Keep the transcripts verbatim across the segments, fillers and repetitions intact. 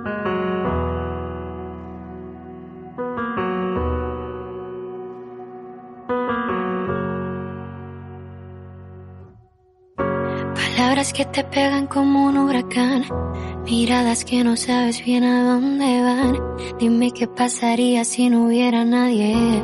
Palabras que te pegan como un huracán, miradas que no sabes bien a dónde van. Dime qué pasaría si no hubiera nadie.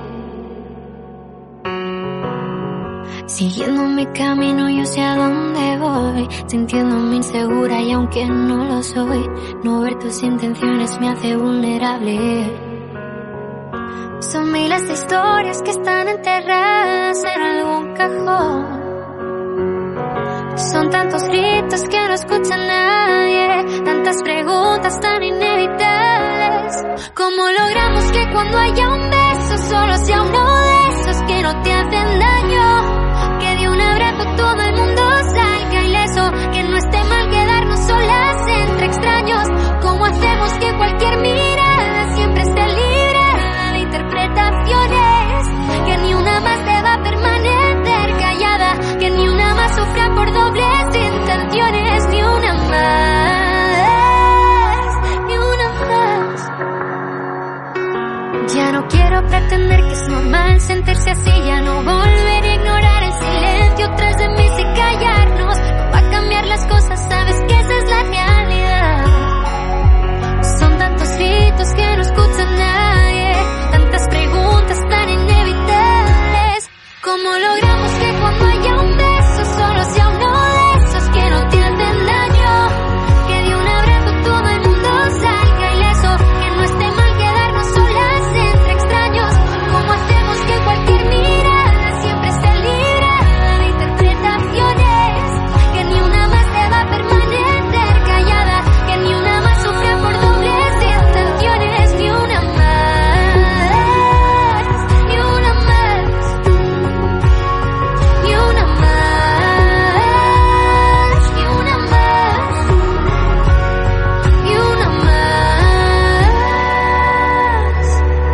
Siguiendo mi camino yo sé a dónde voy, sintiéndome insegura y aunque no lo soy, no ver tus intenciones me hace vulnerable. Son miles de historias que están enterradas en algún cajón. Son tantos gritos que no escucha nadie, tantas preguntas tan inevitables. ¿Cómo logramos que cuando haya un beso solo sea uno de esos que no te hacen daño? Que de un abrazo todo el mundo salga ileso, que no esté mal quedarnos solas entre extraños. ¿Cómo hacemos que cualquier mirada siempre esté libre de interpretaciones? Que ni una más deba permanecer callada, que ni una más sufra por dobles intenciones, ni una más, ni una más. Ya no quiero pretender que es normal sentirse así, ya no volveré a ignorar el silencio tras de mí sin callarnos. No va a cambiar las cosas, sabes que esa es la realidad. Son tantos gritos que no escucha nadie, tantas preguntas tan inevitables. ¿Cómo logramos que cuando haya un beso solo sea uno de esos que no te hacen daño? Que de un abrazo todo el mundo salga ileso, que no esté mal quedarnos solas entre extraños. ¿Cómo hacemos que cualquier mirada siempre esté libre de interpretaciones? Que ni una más deba permanecer callada, que ni una más sufra por dobles intenciones, ni una más, ni una más, ni una más, ni una más, ni una más.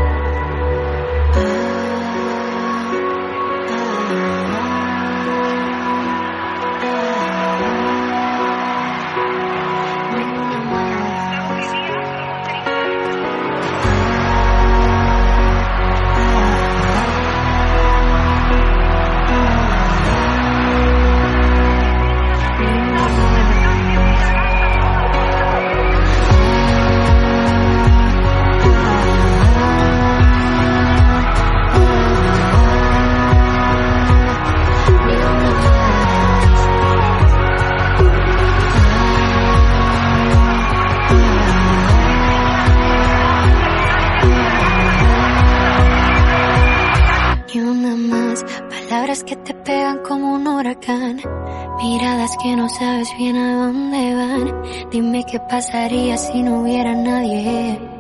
Ni una más, palabras que te pegan como un huracán, miradas que no sabes bien a dónde van. Dime qué pasaría si no hubiera nadie.